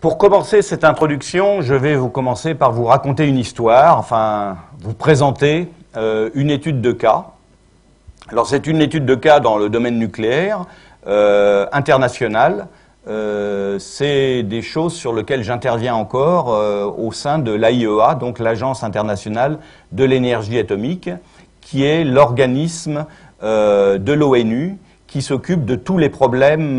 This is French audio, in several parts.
Pour commencer cette introduction, je vais commencer par vous raconter une histoire, enfin vous présenter une étude de cas. Alors c'est une étude de cas dans le domaine nucléaire, international. C'est des choses sur lesquelles j'interviens encore au sein de l'AIEA, donc l'Agence internationale de l'énergie atomique, qui est l'organisme de l'ONU qui s'occupe de tous les problèmes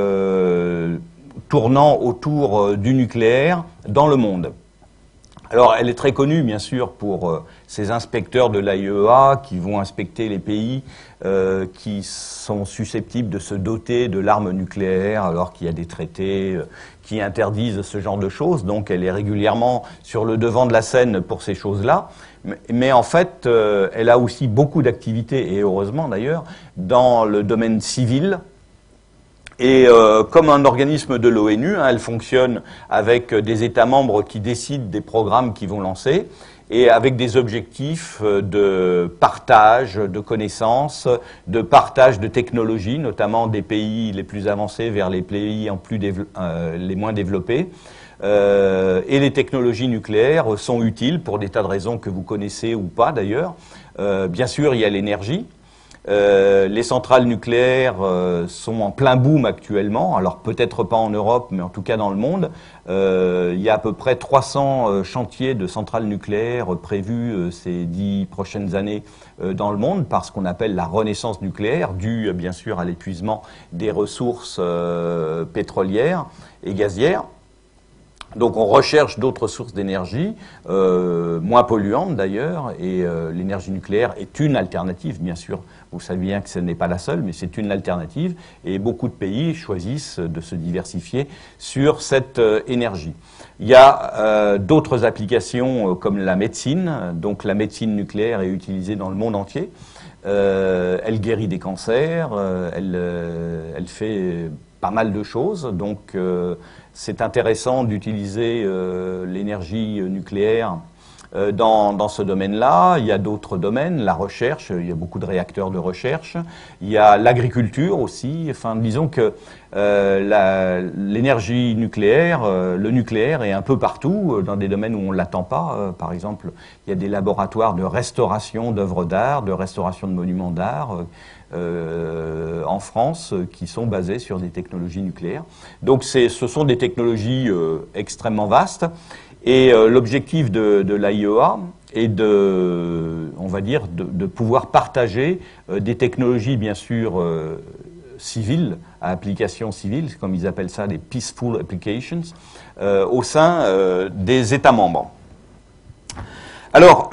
tournant autour du nucléaire dans le monde. Alors, elle est très connue, bien sûr, pour ces inspecteurs de l'AIEA qui vont inspecter les pays qui sont susceptibles de se doter de l'arme nucléaire, alors qu'il y a des traités qui interdisent ce genre de choses. Donc, elle est régulièrement sur le devant de la scène pour ces choses-là. Mais en fait, elle a aussi beaucoup d'activités, et heureusement d'ailleurs, dans le domaine civil. Et comme un organisme de l'ONU, elle fonctionne avec des États membres qui décident des programmes qu'ils vont lancer et avec des objectifs de partage de connaissances, de partage de technologies, notamment des pays les plus avancés vers les pays les moins développés. Et les technologies nucléaires sont utiles pour des tas de raisons que vous connaissez ou pas d'ailleurs. Bien sûr, il y a l'énergie. Les centrales nucléaires sont en plein boom actuellement, alors peut-être pas en Europe, mais en tout cas dans le monde. Il y a à peu près 300 chantiers de centrales nucléaires prévus ces 10 prochaines années dans le monde par ce qu'on appelle la renaissance nucléaire, due bien sûr à l'épuisement des ressources pétrolières et gazières. Donc on recherche d'autres sources d'énergie, moins polluantes d'ailleurs, et l'énergie nucléaire est une alternative, bien sûr. Vous savez bien que ce n'est pas la seule, mais c'est une alternative, et beaucoup de pays choisissent de se diversifier sur cette énergie. Il y a d'autres applications comme la médecine, donc la médecine nucléaire est utilisée dans le monde entier. Elle guérit des cancers, elle fait pas mal de choses, donc c'est intéressant d'utiliser l'énergie nucléaire dans ce domaine-là. Il y a d'autres domaines, la recherche, il y a beaucoup de réacteurs de recherche, il y a l'agriculture aussi, enfin disons que l'énergie nucléaire, le nucléaire est un peu partout, dans des domaines où on ne l'attend pas. Par exemple, il y a des laboratoires de restauration d'œuvres d'art, de restauration de monuments d'art, en France qui sont basés sur des technologies nucléaires. Donc ce sont des technologies extrêmement vastes et l'objectif de l'AIEA est on va dire, de pouvoir partager des technologies bien sûr civiles, à application civile, comme ils appellent ça, des peaceful applications, au sein des États membres. Alors,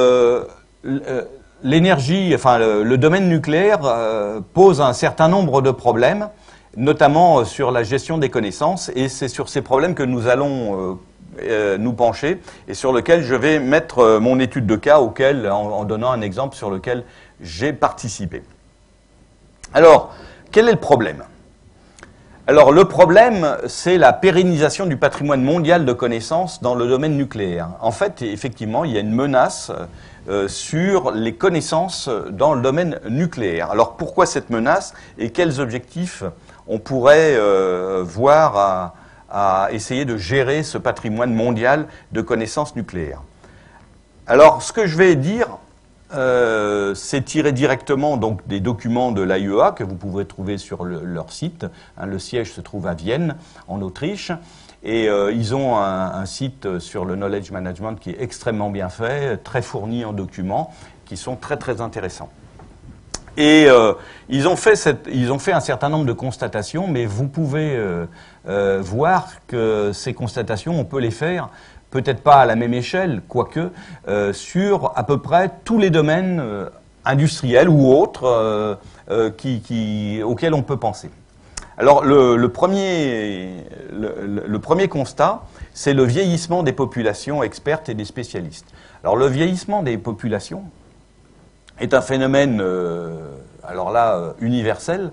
l'énergie, enfin le domaine nucléaire pose un certain nombre de problèmes, notamment sur la gestion des connaissances, et c'est sur ces problèmes que nous allons nous pencher, et sur lesquels je vais mettre mon étude de cas, en donnant un exemple sur lequel j'ai participé. Alors, quel est le problème ? Alors le problème, c'est la pérennisation du patrimoine mondial de connaissances dans le domaine nucléaire. En fait, effectivement, il y a une menace sur les connaissances dans le domaine nucléaire. Alors pourquoi cette menace et quels objectifs on pourrait voir à essayer de gérer ce patrimoine mondial de connaissances nucléaires? Alors ce que je vais dire, c'est tiré directement donc des documents de l'AIEA que vous pouvez trouver sur leur site. Le siège se trouve à Vienne, en Autriche. Et ils ont un site sur le knowledge management qui est extrêmement bien fait, très fourni en documents, qui sont très très intéressants. Et ils ont fait un certain nombre de constatations, mais vous pouvez voir que ces constatations, on peut les faire, peut-être pas à la même échelle, quoique, sur à peu près tous les domaines industriels ou autres auxquels on peut penser. Alors le premier constat, c'est le vieillissement des populations expertes et des spécialistes. Alors le vieillissement des populations est un phénomène, alors là, universel,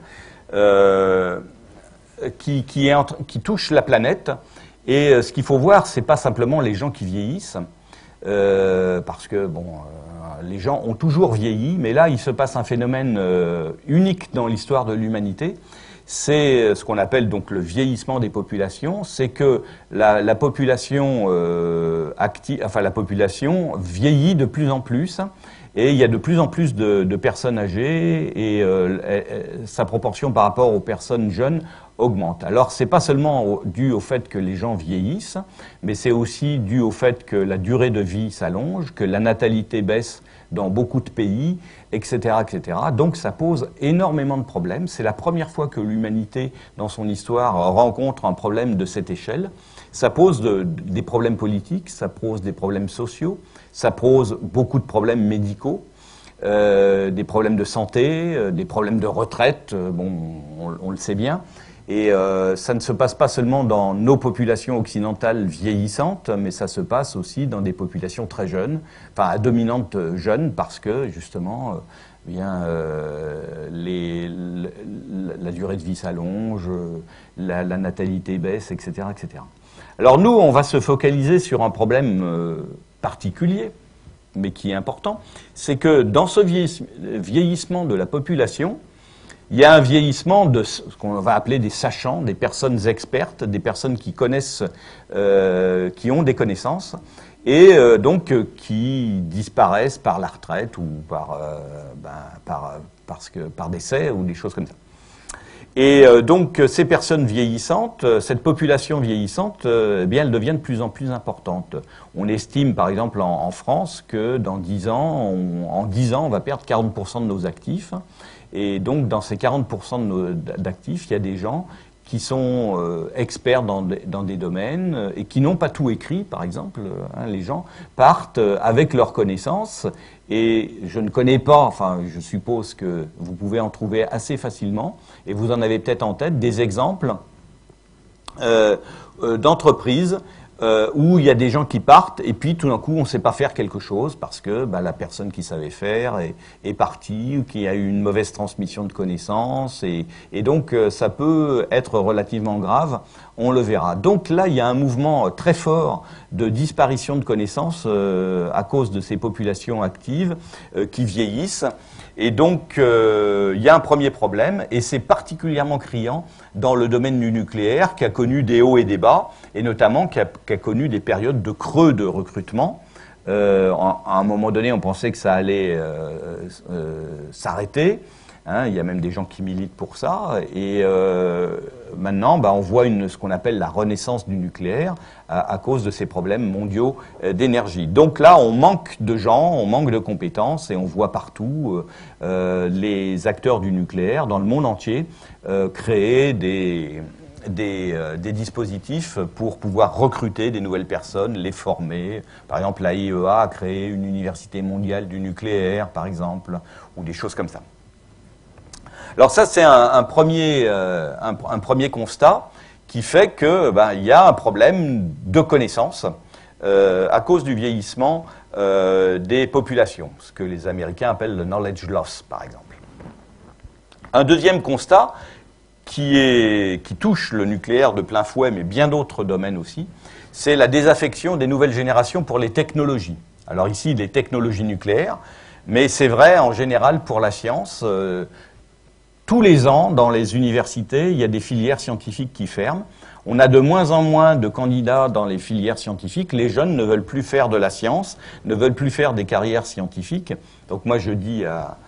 qui touche la planète. Et ce qu'il faut voir, c'est pas simplement les gens qui vieillissent, parce que bon, les gens ont toujours vieilli, mais là, il se passe un phénomène unique dans l'histoire de l'humanité. c'est ce qu'on appelle donc le vieillissement des populations. C'est que la population la population vieillit de plus en plus. Et il y a de plus en plus de personnes âgées et sa proportion par rapport aux personnes jeunes augmente. Alors, c'est pas seulement dû au fait que les gens vieillissent, mais c'est aussi dû au fait que la durée de vie s'allonge, que la natalité baisse dans beaucoup de pays, etc., etc. Donc, ça pose énormément de problèmes. C'est la première fois que l'humanité, dans son histoire, rencontre un problème de cette échelle. Ça pose des problèmes politiques, ça pose des problèmes sociaux, ça pose beaucoup de problèmes médicaux, des problèmes de santé, des problèmes de retraite, bon, on le sait bien. Et ça ne se passe pas seulement dans nos populations occidentales vieillissantes, mais ça se passe aussi dans des populations très jeunes, enfin à dominante jeune, parce que justement, la durée de vie s'allonge, la natalité baisse, etc., etc. Alors nous, on va se focaliser sur un problème particulier, mais qui est important, c'est que dans ce vieillissement de la population, il y a un vieillissement de ce qu'on va appeler des sachants, des personnes expertes, des personnes qui connaissent, qui ont des connaissances, et donc qui disparaissent par la retraite ou par décès ou des choses comme ça. Et donc ces personnes vieillissantes, cette population vieillissante, eh bien, elle devient de plus en plus importante. On estime par exemple en France que dans 10 ans, en 10 ans, on va perdre 40% de nos actifs. Et donc dans ces 40% d'actifs, il y a des gens qui sont experts dans des domaines et qui n'ont pas tout écrit, par exemple. Les gens partent avec leurs connaissances et je ne connais pas, enfin je suppose que vous pouvez en trouver assez facilement et vous en avez peut-être en tête des exemples d'entreprises où il y a des gens qui partent et puis tout d'un coup on ne sait pas faire quelque chose parce que la personne qui savait faire est partie ou qu'il y a eu une mauvaise transmission de connaissances et donc ça peut être relativement grave, on le verra. Donc là il y a un mouvement très fort de disparition de connaissances à cause de ces populations actives qui vieillissent. Et donc, il y a un premier problème, et c'est particulièrement criant dans le domaine du nucléaire, qui a connu des hauts et des bas, et notamment qui a connu des périodes de creux de recrutement. À un moment donné, on pensait que ça allait s'arrêter. Il y a même des gens qui militent pour ça. Et maintenant, on voit ce qu'on appelle la renaissance du nucléaire à cause de ces problèmes mondiaux d'énergie. Donc là, on manque de gens, on manque de compétences et on voit partout les acteurs du nucléaire dans le monde entier créer des dispositifs pour pouvoir recruter des nouvelles personnes, les former. Par exemple, la IEA a créé une université mondiale du nucléaire, par exemple, ou des choses comme ça. Alors ça, c'est un premier constat qui fait que il y a un problème de connaissance à cause du vieillissement des populations, ce que les Américains appellent le knowledge loss, par exemple. Un deuxième constat qui touche le nucléaire de plein fouet, mais bien d'autres domaines aussi, c'est la désaffection des nouvelles générations pour les technologies. Alors ici, les technologies nucléaires, mais c'est vrai en général pour la science. Tous les ans, dans les universités, il y a des filières scientifiques qui ferment. On a de moins en moins de candidats dans les filières scientifiques. Les jeunes ne veulent plus faire de la science, ne veulent plus faire des carrières scientifiques. Donc moi, je dis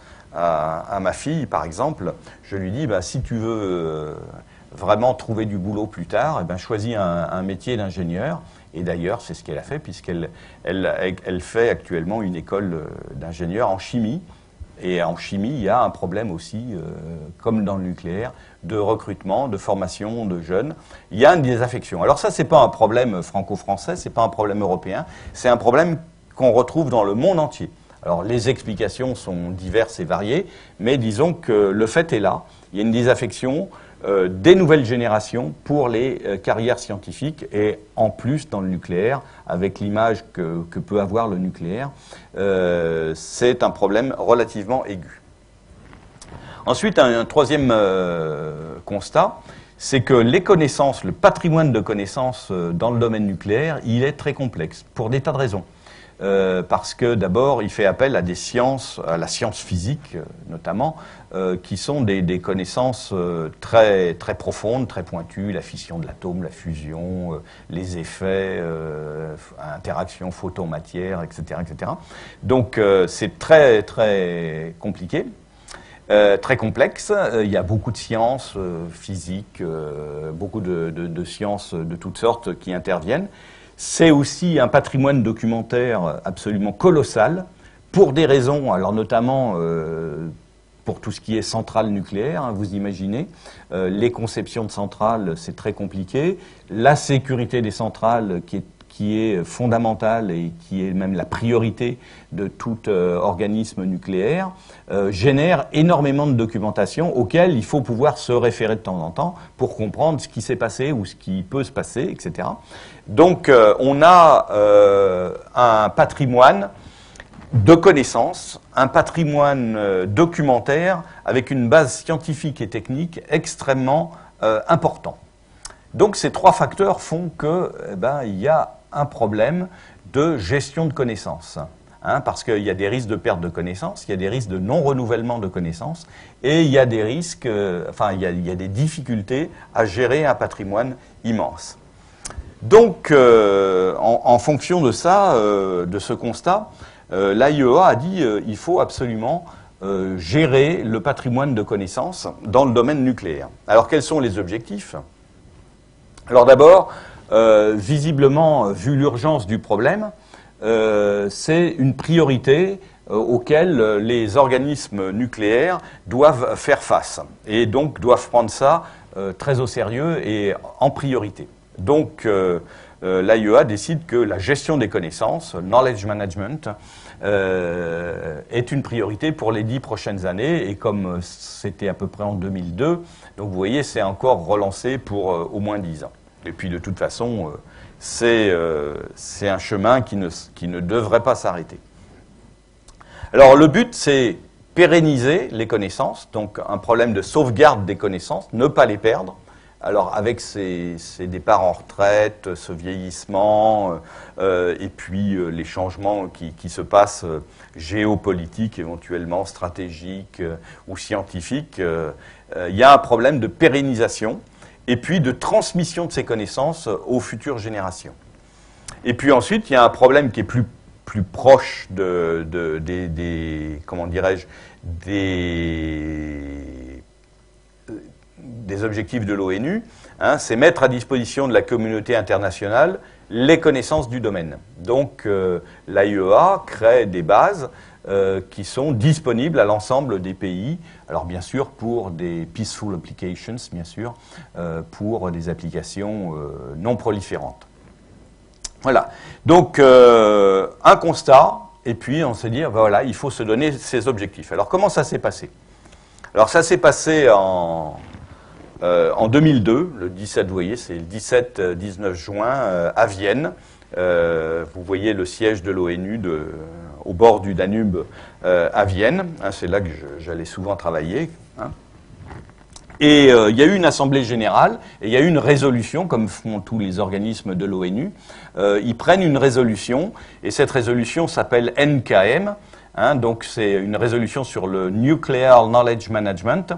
à ma fille, par exemple, je lui dis, si tu veux vraiment trouver du boulot plus tard, choisis un métier d'ingénieur. Et d'ailleurs, c'est ce qu'elle a fait, puisqu'elle fait actuellement une école d'ingénieur en chimie. Et en chimie, il y a un problème aussi, comme dans le nucléaire, de recrutement, de formation de jeunes. Il y a une désaffection. Alors ça, c'est pas un problème franco-français, c'est pas un problème européen, c'est un problème qu'on retrouve dans le monde entier. Alors les explications sont diverses et variées, mais disons que le fait est là. Il y a une désaffection des nouvelles générations pour les carrières scientifiques et en plus dans le nucléaire, avec l'image que peut avoir le nucléaire, c'est un problème relativement aigu. Ensuite, un troisième constat, c'est que les connaissances, le patrimoine de connaissances dans le domaine nucléaire, il est très complexe, pour des tas de raisons. Parce que d'abord, il fait appel à des sciences, à la science physique notamment, qui sont des connaissances très, très profondes, très pointues, la fission de l'atome, la fusion, les effets, interactions photon-matière, etc., etc. Donc c'est très, très compliqué. Très complexe, il y a beaucoup de sciences physiques, beaucoup de sciences de toutes sortes qui interviennent. C'est aussi un patrimoine documentaire absolument colossal, pour des raisons, alors notamment pour tout ce qui est centrale nucléaire, hein, vous imaginez, les conceptions de centrales, c'est très compliqué, la sécurité des centrales qui est fondamentale et qui est même la priorité de tout organisme nucléaire, génère énormément de documentation auquel il faut pouvoir se référer de temps en temps pour comprendre ce qui s'est passé ou ce qui peut se passer, etc. Donc on a un patrimoine de connaissances, un patrimoine documentaire avec une base scientifique et technique extrêmement important. Donc ces trois facteurs font que, il y a un problème de gestion de connaissances, hein, parce qu'il y a des risques de perte de connaissances, il y a des risques de non-renouvellement de connaissances, et il y a des risques, il y a des difficultés à gérer un patrimoine immense. Donc, en fonction de ça, de ce constat, l'AIEA a dit il faut absolument gérer le patrimoine de connaissances dans le domaine nucléaire. Alors, quels sont les objectifs ? Alors d'abord, visiblement, vu l'urgence du problème, c'est une priorité auquel les organismes nucléaires doivent faire face et donc doivent prendre ça très au sérieux et en priorité. Donc l'AIEA décide que la gestion des connaissances, knowledge management, est une priorité pour les 10 prochaines années, et comme c'était à peu près en 2002, donc vous voyez, c'est encore relancé pour au moins 10 ans. Et puis de toute façon, c'est un chemin qui ne devrait pas s'arrêter. Alors le but, c'est pérenniser les connaissances, donc un problème de sauvegarde des connaissances, ne pas les perdre. Alors avec ces départs en retraite, ce vieillissement, et puis les changements qui se passent géopolitiques, éventuellement stratégiques ou scientifiques, il y a un problème de pérennisation et puis de transmission de ces connaissances aux futures générations. Et puis ensuite, il y a un problème qui est plus proche comment dirais-je, des objectifs de l'ONU, hein, c'est mettre à disposition de la communauté internationale les connaissances du domaine. Donc l'AIEA crée des bases qui sont disponibles à l'ensemble des pays, alors bien sûr pour des peaceful applications, bien sûr, pour des applications non proliférantes. Voilà, donc un constat, et puis on se dit, voilà, il faut se donner ces objectifs. Alors comment ça s'est passé ? Alors ça s'est passé en 2002, le 17, vous voyez, c'est le 17-19 juin à Vienne. Vous voyez le siège de l'ONU au bord du Danube à Vienne. Hein, c'est là que j'allais souvent travailler. Hein. Et il y a eu une assemblée générale et il y a eu une résolution, comme font tous les organismes de l'ONU. Ils prennent une résolution et cette résolution s'appelle NKM. Hein, donc c'est une résolution sur le Nuclear Knowledge Management.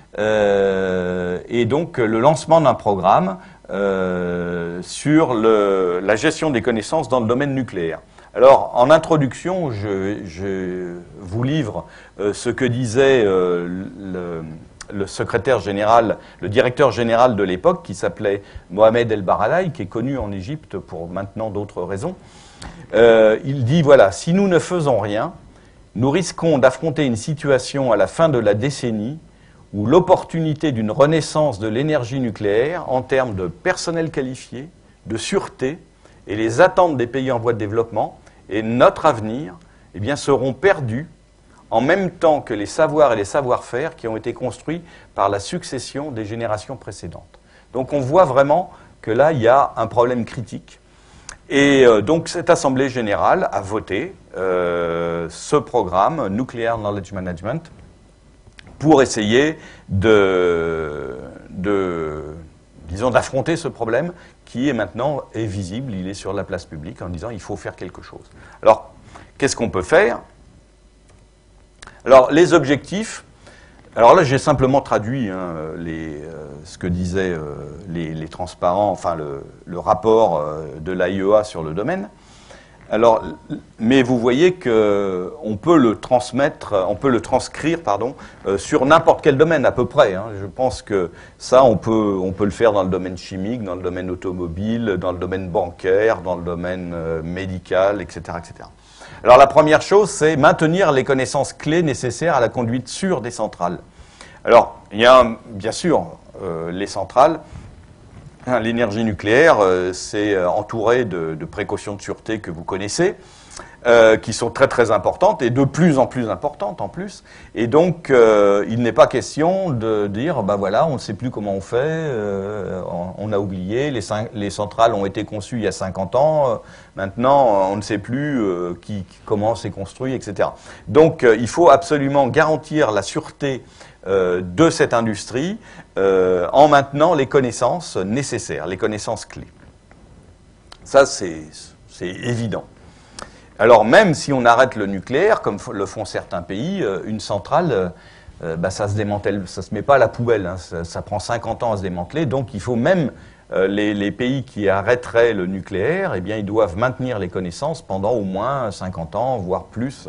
Et donc le lancement d'un programme sur la gestion des connaissances dans le domaine nucléaire. Alors, en introduction, je vous livre ce que disait le secrétaire général, le directeur général de l'époque, qui s'appelait Mohamed El Baradei, qui est connu en Égypte pour maintenant d'autres raisons. Il dit, voilà, si nous ne faisons rien, nous risquons d'affronter une situation à la fin de la décennie où l'opportunité d'une renaissance de l'énergie nucléaire en termes de personnel qualifié, de sûreté et les attentes des pays en voie de développement et notre avenir, eh bien, seront perdus en même temps que les savoirs et les savoir-faire qui ont été construits par la succession des générations précédentes. Donc on voit vraiment que là, il y a un problème critique. Et donc cette Assemblée générale a voté ce programme, Nuclear Knowledge Management, pour essayer disons, d'affronter ce problème qui est maintenant visible, il est sur la place publique en disant il faut faire quelque chose. Alors, qu'est-ce qu'on peut faire ? Alors, les objectifs, Alors là, j'ai simplement traduit ce que disaient les transparents, enfin le rapport de l'AIEA sur le domaine. Alors, mais vous voyez qu'on peut le transmettre, on peut le transcrire, sur n'importe quel domaine à peu près. Hein. Je pense que ça, on peut le faire dans le domaine chimique, dans le domaine automobile, dans le domaine bancaire, dans le domaine médical, etc., etc. Alors, la première chose, c'est maintenir les connaissances clés nécessaires à la conduite sûre des centrales. Alors, il y a bien sûr les centrales. L'énergie nucléaire, c'est entouré de précautions de sûreté que vous connaissez, qui sont très très importantes et de plus en plus importantes en plus. Et donc, il n'est pas question de dire, ben voilà, on ne sait plus comment on fait, on a oublié, les centrales ont été conçues il y a 50 ans, maintenant on ne sait plus comment c'est construit, etc. Donc, il faut absolument garantir la sûreté de cette industrie en maintenant les connaissances nécessaires, les connaissances clés. Ça, c'est évident. Alors, même si on arrête le nucléaire, comme le font certains pays, une centrale, ça se démantèle, ça se met pas à la poubelle, hein, ça prend 50 ans à se démanteler, donc il faut même les pays qui arrêteraient le nucléaire, eh bien, ils doivent maintenir les connaissances pendant au moins 50 ans, voire plus,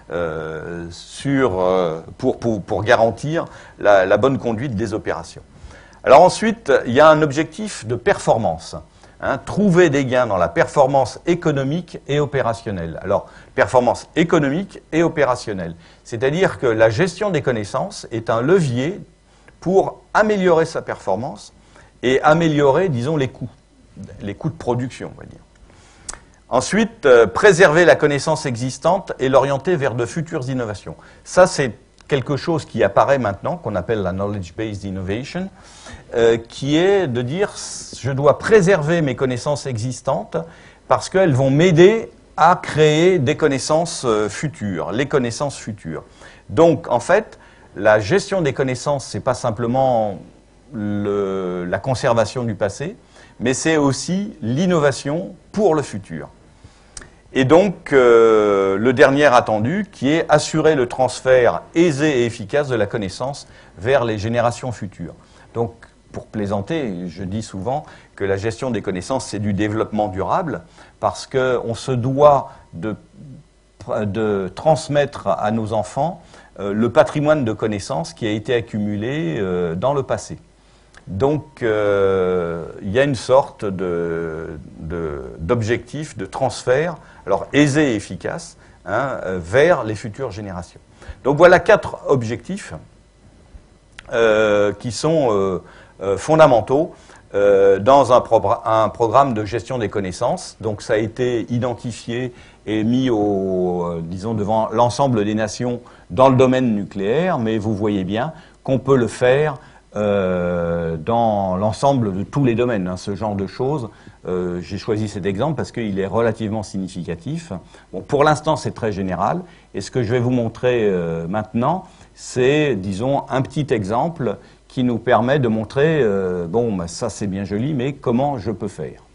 pour garantir la bonne conduite des opérations. Alors ensuite, il y a un objectif de performance. Hein, trouver des gains dans la performance économique et opérationnelle. Alors, performance économique et opérationnelle. C'est-à-dire que la gestion des connaissances est un levier pour améliorer sa performance et améliorer, disons, les coûts de production, on va dire. Ensuite, préserver la connaissance existante et l'orienter vers de futures innovations. Ça, c'est quelque chose qui apparaît maintenant, qu'on appelle la knowledge-based innovation, qui est de dire je dois préserver mes connaissances existantes parce qu'elles vont m'aider à créer des connaissances futures, les connaissances futures. Donc, en fait, la gestion des connaissances, c'est pas simplement la conservation du passé, mais c'est aussi l'innovation pour le futur. Et donc, le dernier attendu, qui est assurer le transfert aisé et efficace de la connaissance vers les générations futures. Donc, pour plaisanter, je dis souvent que la gestion des connaissances, c'est du développement durable, parce qu'on se doit de transmettre à nos enfants le patrimoine de connaissances qui a été accumulé dans le passé. Donc, il y a une sorte d'objectif de transfert, alors aisé et efficace, hein, vers les futures générations. Donc voilà 4 objectifs qui sont fondamentaux dans un programme de gestion des connaissances. Donc ça a été identifié et mis disons, devant l'ensemble des nations dans le domaine nucléaire, mais vous voyez bien qu'on peut le faire dans l'ensemble de tous les domaines, hein, ce genre de choses. J'ai choisi cet exemple parce qu'il est relativement significatif. Bon, pour l'instant, c'est très général. Et ce que je vais vous montrer maintenant, c'est, disons, un petit exemple qui nous permet de montrer, bon, ça c'est bien joli, mais comment je peux faire.